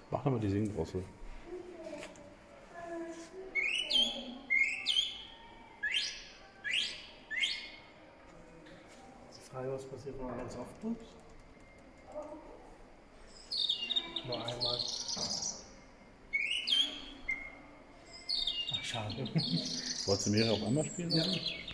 Mach nochmal die Singdrossel. Die Frage, was passiert, wenn man ganz oft tut? Nur einmal. Ach, schade. Wolltest du mehrere auf einmal spielen? Ja.